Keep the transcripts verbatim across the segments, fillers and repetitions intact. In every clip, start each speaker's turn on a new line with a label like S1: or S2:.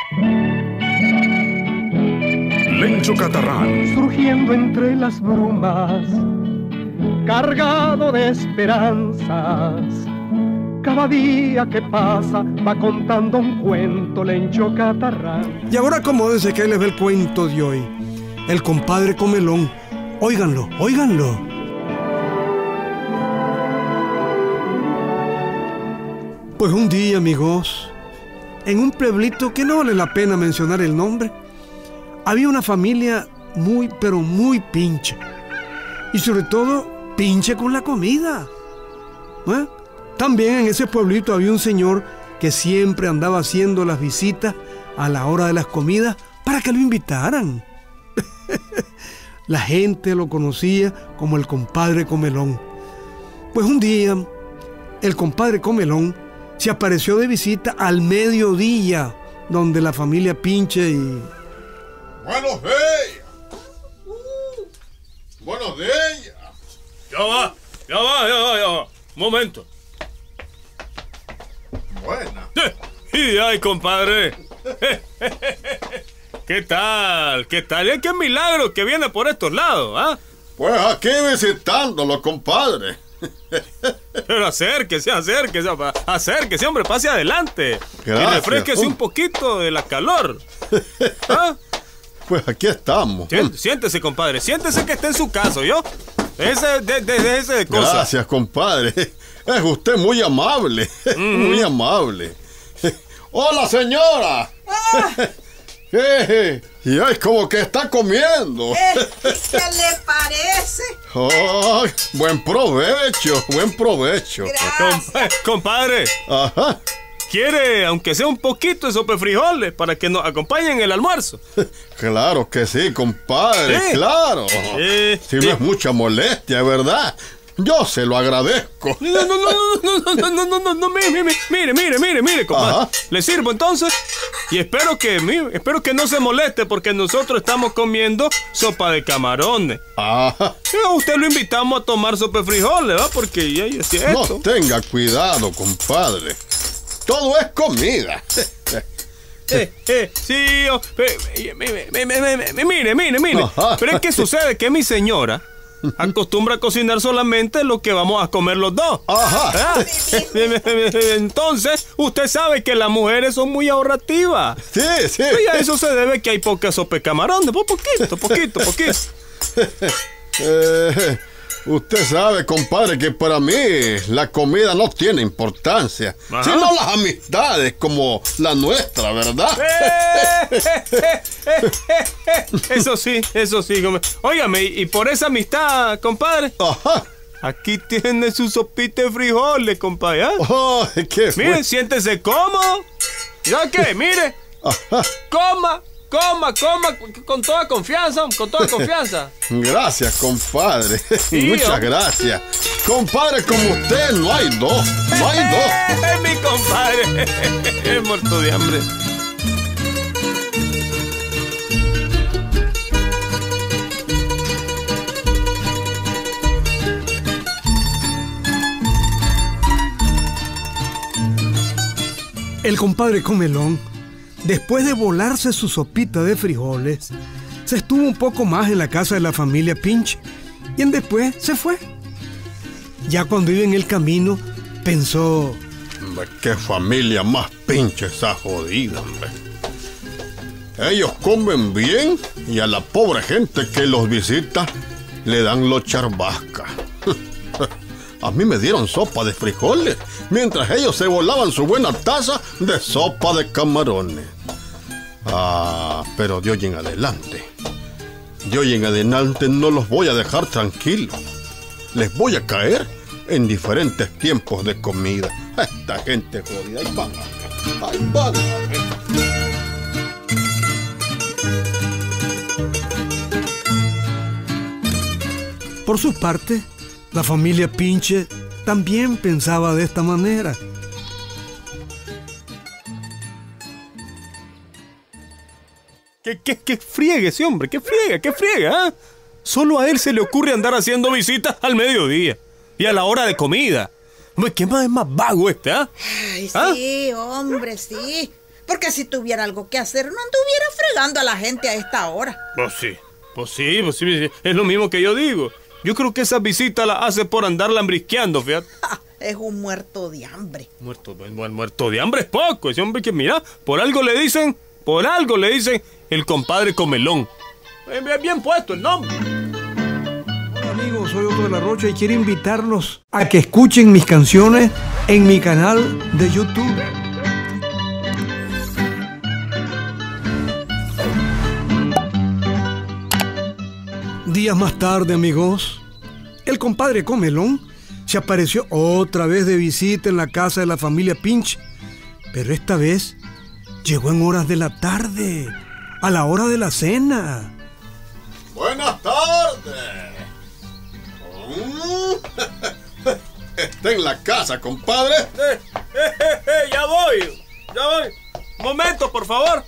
S1: Lencho Catarrán,
S2: surgiendo entre las brumas, cargado de esperanzas. Cada día que pasa va contando un cuento, Lencho Catarrán.
S3: Y ahora acomódense que ahí les ve el cuento de hoy. El compadre Comelón. Óiganlo, óiganlo. Pues un día, amigos, en un pueblito que no vale la pena mencionar el nombre, había una familia muy, pero muy pinche. Y sobre todo, pinche con la comida. ¿Eh? También en ese pueblito había un señor que siempre andaba haciendo las visitas a la hora de las comidas para que lo invitaran. La gente lo conocía como el compadre Comelón. Pues un día, el compadre Comelón se apareció de visita al mediodía, donde la familia pinche y...
S4: ¡Buenos días! Uh, ¡Buenos días!
S5: Ya va, ya va, ya va, ya va. Momento.
S4: Buena.
S5: Y ay, compadre. ¿Qué tal? ¿Qué tal? ¿Y qué milagro que viene por estos lados, ah? ¿eh?
S4: Pues aquí visitándolo, compadre.
S5: Pero acérquese, acérquese, acérquese, hombre, pase adelante.
S4: Gracias.
S5: Y refresquese un poquito de la calor. ¿Ah?
S4: Pues aquí estamos.
S5: Siéntese, siéntese, compadre, siéntese que está en su casa, ¿yo? Ese de, de, de, ese de cosas.
S4: Gracias, compadre. Es usted muy amable, mm. muy amable. ¡Hola, señora!
S6: Ah.
S4: Y es como que está comiendo.
S6: Eh, ¿Qué le parece?
S4: Oh, buen provecho, buen provecho.
S5: Compa compadre.
S4: Ajá.
S5: ¿Quiere, aunque sea un poquito de sopa de frijoles para que nos acompañen en el almuerzo?
S4: Claro que sí, compadre, ¿Sí? claro.
S5: Eh,
S4: si no eh. es mucha molestia, ¿verdad? Yo se lo agradezco.
S5: No, no, no, no, no, no, no, no, no, no, mire, mire, mire, mire, mire, compadre. Ajá. ¿Le sirvo entonces? Y espero que, mire, espero que no se moleste porque nosotros estamos comiendo sopa de camarones.
S4: Ajá.
S5: Y a usted lo invitamos a tomar sopa de frijoles, ¿verdad? Porque ya es cierto.
S4: No tenga cuidado, compadre. Todo es comida.
S5: Eh, eh, sí, oh, eh, mire, mire, mire, mire. Ajá. Pero es que sucede que mi señora acostumbra a cocinar solamente lo que vamos a comer los dos.
S4: Ajá.
S5: ¿Ah? Entonces, usted sabe que las mujeres son muy ahorrativas.
S4: Sí, sí.
S5: Y a eso se debe que hay poca sopa de camarón. Pues poquito, poquito, poquito.
S4: eh, usted sabe, compadre, que para mí la comida no tiene importancia. Ajá. Sino las amistades como la nuestra, ¿verdad?
S5: Eh, eh, eh, eh, eh. Eso sí, eso sí. Óigame, y por esa amistad, compadre.
S4: Ajá.
S5: Aquí tiene su sopita de frijoles, compadre. ¿Eh?
S4: Oh, qué
S5: Mire, fue? Siéntese cómodo. ¿Ya qué? Mire.
S4: Ajá.
S5: Coma. Coma, coma, con toda confianza, con toda confianza.
S4: Gracias, compadre.
S5: Sí,
S4: Muchas
S5: hombre.
S4: gracias. Compadre como usted, no hay dos. No hay dos.
S5: Es mi compadre. Es muerto de hambre.
S3: El compadre Comelón, después de volarse su sopita de frijoles, se estuvo un poco más en la casa de la familia Pinche y en después se fue. Ya cuando iba en el camino, pensó...
S4: ¡Qué familia más pinche esa jodida, hombre! Ellos comen bien y a la pobre gente que los visita le dan los charbascas. A mí me dieron sopa de frijoles, mientras ellos se volaban su buena taza de sopa de camarones. Ah, pero de hoy en adelante, de hoy en adelante no los voy a dejar tranquilos. Les voy a caer en diferentes tiempos de comida. Esta gente jodida, ahí van, ahí van.
S3: Por su parte, la familia Pinche también pensaba de esta manera.
S5: ¿Qué, qué, qué friegue ese hombre? ¿Qué friega? ¿Qué friega? ¿Eh? Solo a él se le ocurre andar haciendo visitas al mediodía y a la hora de comida. ¿Qué más es más vago este? ¿Ah?
S6: Ay,
S5: ¿Ah?
S6: sí, hombre, sí. Porque si tuviera algo que hacer, no anduviera fregando a la gente a esta hora.
S5: Pues sí, pues sí, pues sí, es lo mismo que yo digo. Yo creo que esa visita la hace por andar lambrisqueando, fíjate.
S6: Ja, es un muerto de hambre.
S5: Muerto, bueno, muerto de hambre es poco. Ese hombre que, mira, por algo le dicen, por algo le dicen el compadre Comelón. Bien, bien puesto el nombre.
S3: Hola amigos, soy Otto de la Rocha y quiero invitarlos a que escuchen mis canciones en mi canal de YouTube. Días más tarde, amigos, el compadre Comelón se apareció otra vez de visita en la casa de la familia Pinche, pero esta vez llegó en horas de la tarde, a la hora de la cena.
S4: Buenas tardes. Mm. Está en la casa, compadre.
S5: Eh, eh, eh, eh, ya voy, ya voy. Momento, por favor.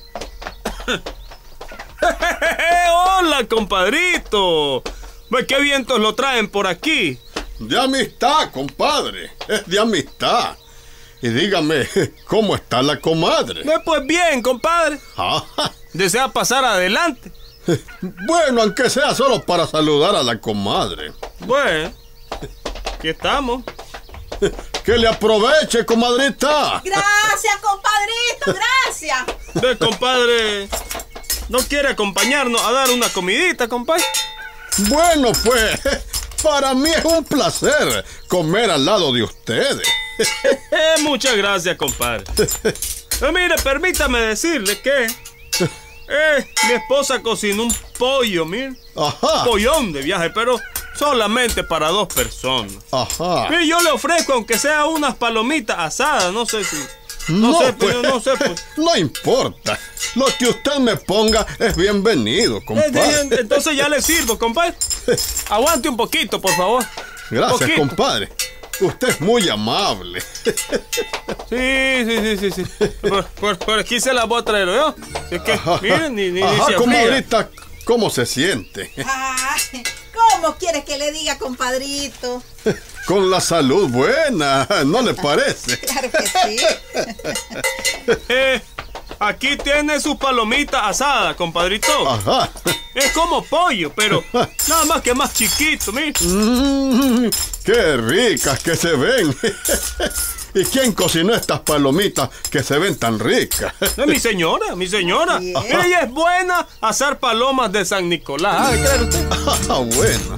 S5: Hola, compadrito. ¿Qué vientos lo traen por aquí?
S4: De amistad, compadre. Es de amistad. Y dígame, ¿cómo está la comadre?
S5: Eh, pues bien, compadre.
S4: Ah,
S5: ¿Desea pasar adelante?
S4: bueno, aunque sea solo para saludar a la comadre.
S5: Bueno, aquí estamos.
S4: Que le aproveche, comadrita.
S6: Gracias, compadrito, gracias.
S5: Ve, compadre, ¿no quiere acompañarnos a dar una comidita, compadre?
S4: Bueno, pues, para mí es un placer comer al lado de ustedes.
S5: Eh, muchas gracias, compadre. Eh, mire, permítame decirle que eh, mi esposa cocinó un pollo, mire.
S4: Ajá.
S5: Pollón de viaje, pero solamente para dos personas.
S4: Ajá.
S5: Y yo le ofrezco, aunque sea unas palomitas asadas, no sé si... No,
S4: No,
S5: sé,
S4: pues,
S5: pero no sé, pues.
S4: No importa. Lo que usted me ponga es bienvenido,
S5: Eh,
S4: compadre.
S5: eh, entonces ya le sirvo, compadre. Aguante un poquito, por favor.
S4: Gracias,
S5: Poquito.
S4: compadre. Usted es muy amable.
S5: Sí, sí, sí, sí, sí. Por, por- por aquí se las voy a traer, ¿no? Es que, miren, ni, ni, ni
S4: Ajá,
S5: se afliga.
S4: comadrita, ¿cómo se siente?
S6: Ay, ¿cómo quieres que le diga, compadrito?
S4: Con la salud buena, ¿no le parece?
S6: Claro que sí.
S5: Eh, aquí tiene su palomita asada, compadrito.
S4: Ajá.
S5: Es como pollo, pero nada más que más chiquito, mire.
S4: Mm, ¡Qué ricas que se ven! ¿Y quién cocinó estas palomitas que se ven tan ricas?
S5: Es mi señora, mi señora.
S6: Bien.
S5: Ella es buena a hacer palomas de San Nicolás. Ah, ¿cree usted?
S4: Ah, bueno.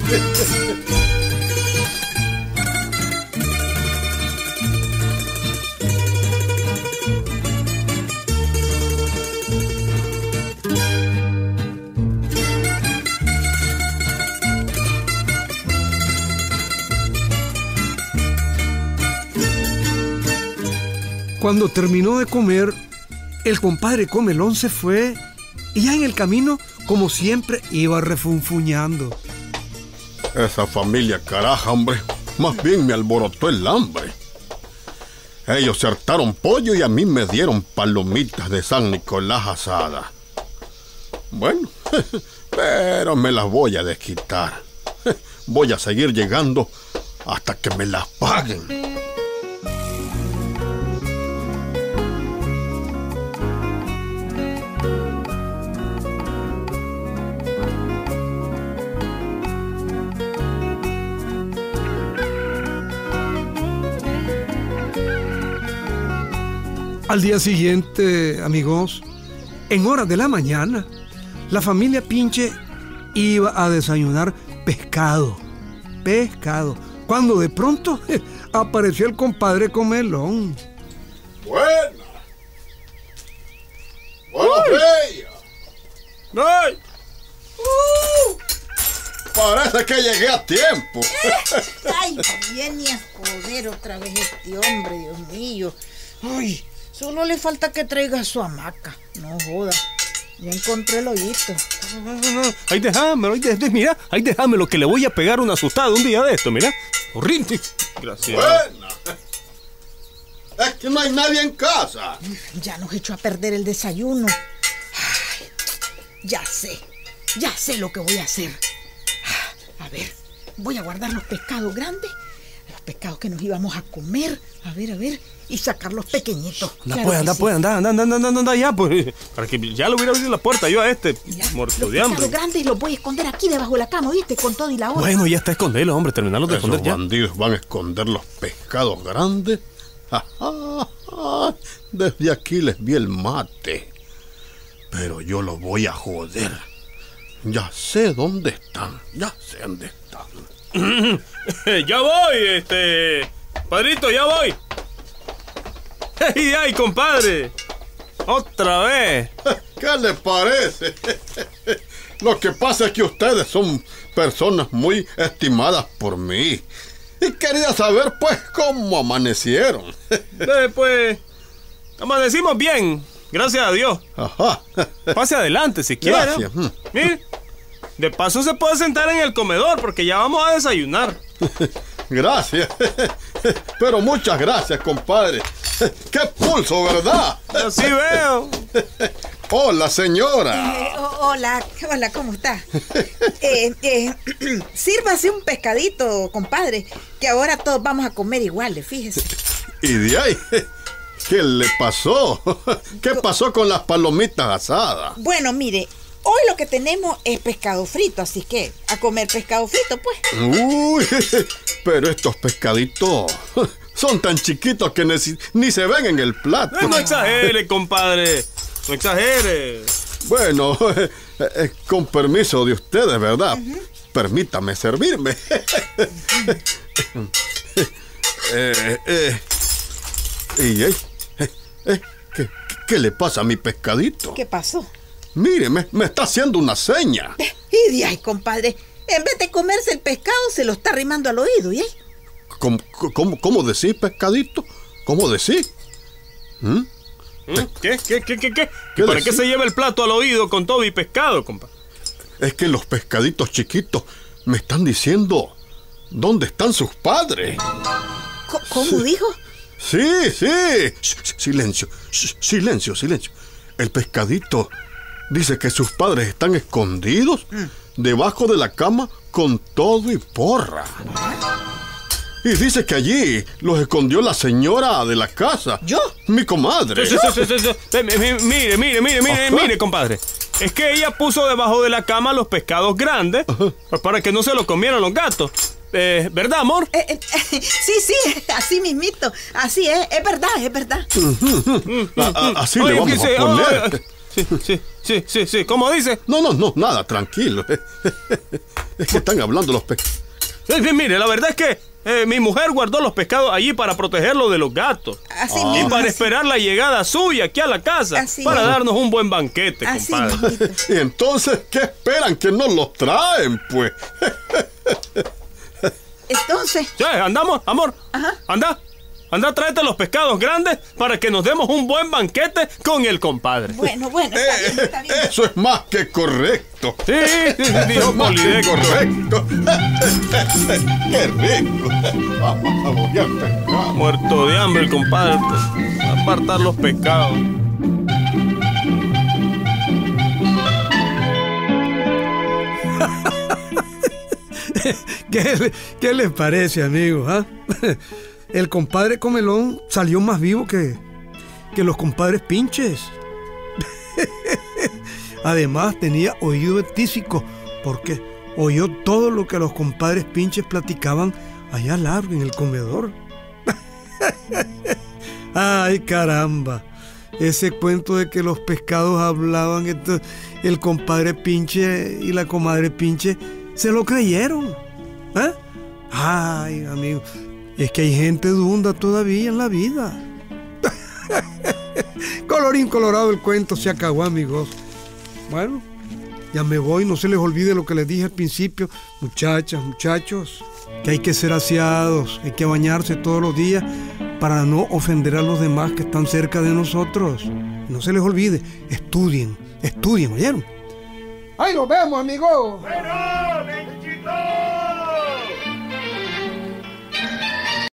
S3: Cuando terminó de comer, el compadre Comelón se fue y ya en el camino, como siempre, iba refunfuñando.
S4: Esa familia caraja, hombre, más bien me alborotó el hambre. Ellos se hartaron pollo y a mí me dieron palomitas de San Nicolás asadas. Bueno, pero me las voy a desquitar. Voy a seguir llegando hasta que me las paguen.
S3: Al día siguiente, amigos, en horas de la mañana, la familia Pinche iba a desayunar pescado. Pescado. Cuando de pronto apareció el compadre Comelón.
S4: Buena. Buenos días.
S5: ¡Ay!
S4: Parece que llegué a tiempo.
S6: Ay, viene a joder otra vez este hombre, Dios mío. Ay, solo le falta que traiga su hamaca. No joda. Ya encontré el hoyito.
S5: Ay, déjamelo, ay, de- de- mira, ay, déjamelo, que le voy a pegar una asustada un día de esto, mira. Horrible. Gracias.
S4: Buena. Es que no hay nadie en casa.
S6: Ya nos echó a perder el desayuno. Ay, ya sé, ya sé lo que voy a hacer. A ver, voy a guardar los pescados grandes, los pescados que nos íbamos a comer. A ver, a ver. Y sacar los pequeñitos.
S5: Anda,
S6: Claro
S5: pues,
S6: que
S5: anda,
S6: sí.
S5: pues, anda, anda, anda, anda, anda, anda, ya, pues. Para que ya le hubiera abierto la puerta yo a este
S6: Ya,
S5: muerto
S6: los
S5: de hambre.
S6: pescados grandes los voy a esconder aquí debajo de la cama, ¿viste? Con todo y la hora.
S5: Bueno, ya está, esconderlo, hombre, terminarlos de
S4: Esos
S5: esconder ya.
S4: bandidos van a esconder los pescados grandes. Ja, ja, ja. Desde aquí les vi el mate. Pero yo los voy a joder. Ya sé dónde están. Ya sé dónde están.
S5: Ya voy, este... Padrito, ya voy. ¡Ay, ay, compadre! ¡Otra vez!
S4: ¿Qué le parece? Lo que pasa es que ustedes son personas muy estimadas por mí. Y quería saber, pues, cómo amanecieron.
S5: Eh, pues... Amanecimos bien, gracias a Dios.
S4: Ajá.
S5: Pase adelante si quiere.
S4: Gracias. Mm.
S5: Mire, de paso se puede sentar en el comedor porque ya vamos a desayunar.
S4: Gracias. Pero muchas gracias, compadre. ¡Qué pulso, ¿verdad?
S5: Así veo.
S4: Hola, señora.
S6: Eh, oh, hola, hola, ¿cómo está? Eh, eh, sírvase un pescadito, compadre, que ahora todos vamos a comer iguales, fíjese.
S4: ¿Y de ahí? ¿Qué le pasó? ¿Qué pasó con las palomitas asadas?
S6: Bueno, mire, hoy lo que tenemos es pescado frito, así que a comer pescado frito, pues.
S4: Uy, pero estos pescaditos son tan chiquitos que ni, ni se ven en el plato.
S5: Eh, no exagere, compadre. No exagere.
S4: Bueno, eh, eh, con permiso de ustedes, ¿verdad? Uh-huh. Permítame servirme. eh, eh, y, eh, eh, eh, ¿qué, ¿Qué le pasa a mi pescadito?
S6: ¿Qué pasó?
S4: Mire, me, me está haciendo una seña.
S6: Y de ahí, compadre, en vez de comerse el pescado, se lo está arrimando al oído, ¿y ahí?
S4: ¿Cómo, cómo, cómo decís, pescadito? ¿Cómo decís? ¿Mm?
S5: ¿Qué? ¿Qué? ¿Qué? ¿Qué? ¿Qué?
S4: ¿Qué
S5: ¿Para
S4: decís?
S5: qué se lleva el plato al oído con todo y pescado, compa?
S4: Es que los pescaditos chiquitos me están diciendo dónde están sus padres.
S6: ¿Cómo
S4: sí.
S6: dijo?
S4: Sí, sí. Sh, silencio, sh, silencio, silencio. El pescadito dice que sus padres están escondidos mm. debajo de la cama con todo y porra. Y dice que allí los escondió la señora de la casa.
S6: ¿Yo?
S4: Mi comadre.
S5: Sí, sí, sí, sí, sí, sí. Mire, mire, mire, mire, mire, mire, compadre. Es que ella puso debajo de la cama los pescados grandes pues para que no se los comieran los gatos. Eh, ¿Verdad, amor?
S6: Eh, eh, sí, sí, así mismito. Así es, es verdad, es verdad.
S4: a, a, así Oye, le vamos
S5: sí,
S4: a poner.
S5: Oh, sí, sí, sí, sí, sí. ¿Cómo dice?
S4: No, no, no, nada, tranquilo. Es que están hablando los pescados.
S5: Mire, la verdad es que Eh, mi mujer guardó los pescados allí para protegerlos de los gatos.
S6: Así
S5: ah.
S6: mismo.
S5: Y para
S6: así.
S5: esperar la llegada suya aquí a la casa.
S6: Así
S5: para
S6: es.
S5: darnos un buen banquete,
S6: Así
S5: compadre.
S4: Y entonces, ¿qué esperan? Que nos los traen, pues.
S6: Entonces.
S5: Sí, andamos, amor.
S6: Ajá.
S5: Anda. Anda, tráete los pescados grandes para que nos demos un buen banquete con el compadre.
S6: Bueno, bueno, está bien, está bien.
S4: Eso es más que correcto.
S5: Sí, sí, sí, dijo Polideco.
S4: Correcto. Qué rico. Vamos a bolear pescado.
S5: Muerto de hambre el compadre. A apartar los pescados.
S3: ¿Qué, ¿Qué les parece, amigos? ¿Ah? El compadre Comelón salió más vivo que, que los compadres Pinches. Además tenía oído tísico porque oyó todo lo que los compadres Pinches platicaban allá largo en el comedor. Ay, caramba. Ese cuento de que los pescados hablaban, entonces, el compadre Pinche y la comadre Pinche se lo creyeron. ¿Eh? Ay, amigo, es que hay gente dunda todavía en la vida. Colorín colorado, el cuento se acabó, amigos. Bueno, ya me voy, no se les olvide lo que les dije al principio. Muchachas, muchachos, que hay que ser aseados, hay que bañarse todos los días para no ofender a los demás que están cerca de nosotros. No se les olvide, estudien, estudien, ¿oyeron?
S2: ¡Ahí nos vemos, amigos!
S1: Bueno,